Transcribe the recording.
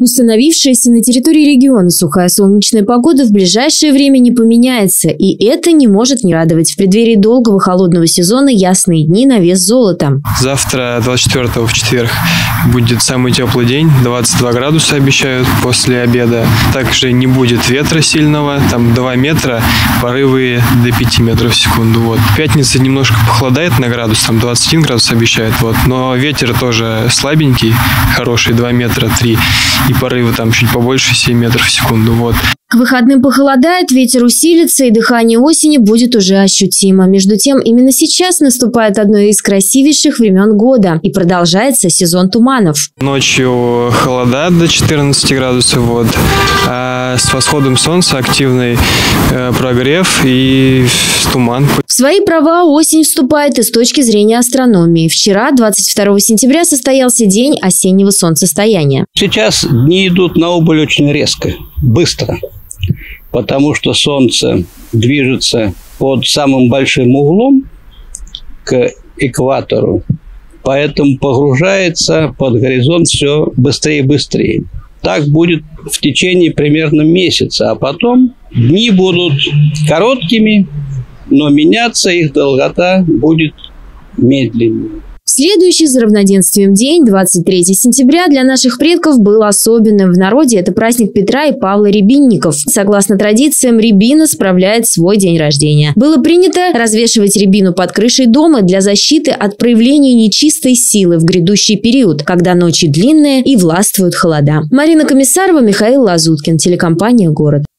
Установившаяся на территории региона сухая солнечная погода в ближайшее время не поменяется, и это не может не радовать. В преддверии долгого холодного сезона ясные дни на вес золота. Завтра, 24-го, в четверг, будет самый теплый день, 22 градуса обещают после обеда. Также не будет ветра сильного, там 2 метра, порывы до 5 метров в секунду. Вот. В пятницу немножко похолодает на градус, там 21 градус обещают, вот. Но ветер тоже слабенький, хороший, 2 метра, 3, и порывы там чуть побольше, 7 метров в секунду. Вот. К выходным похолодает, ветер усилится, и дыхание осени будет уже ощутимо. Между тем, именно сейчас наступает одно из красивейших времен года, и продолжается сезон туманов. Ночью холода до 14 градусов, вот. А с восходом солнца активный прогрев и туман. В свои права осень вступает и с точки зрения астрономии. Вчера, 22 сентября, состоялся день осеннего солнцестояния. Сейчас дни идут на убыль очень резко, быстро, потому что солнце движется под самым большим углом к экватору, поэтому погружается под горизонт все быстрее и быстрее. Так будет в течение примерно месяца, а потом дни будут короткими, но меняться их долгота будет медленнее. Следующий за равноденствием день, 23 сентября, для наших предков был особенным. В народе это праздник Петра и Павла Рябинников. Согласно традициям, рябина справляет свой день рождения. Было принято развешивать рябину под крышей дома для защиты от проявления нечистой силы в грядущий период, когда ночи длинные и властвуют холода. Марина Комиссарова, Михаил Лазуткин, телекомпания «Город».